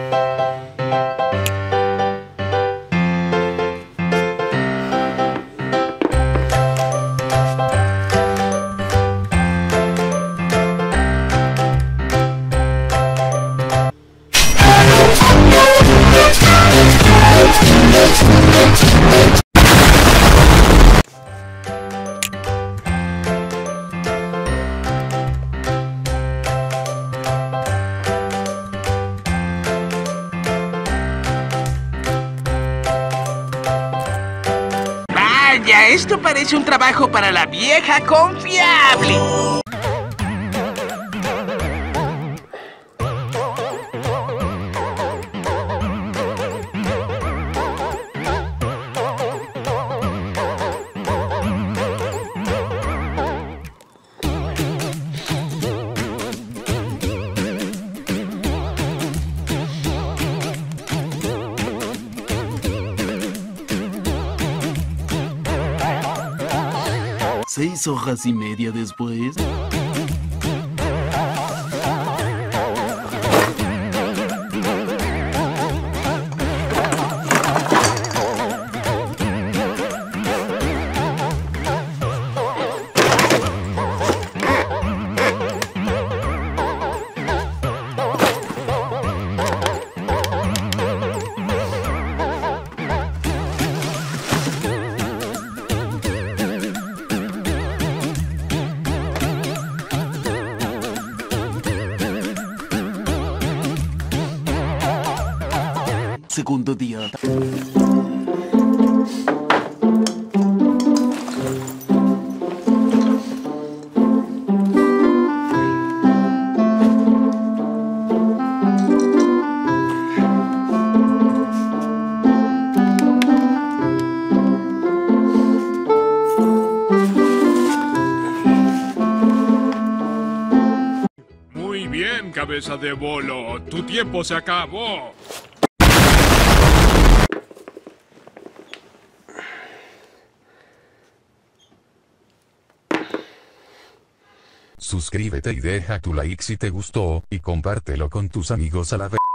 Vaya, esto parece un trabajo para la vieja confiable. ¿6 hojas y media después? Segundo día. Muy bien, cabeza de bolo. Tu tiempo se acabó. Suscríbete y deja tu like si te gustó, y compártelo con tus amigos a la vez.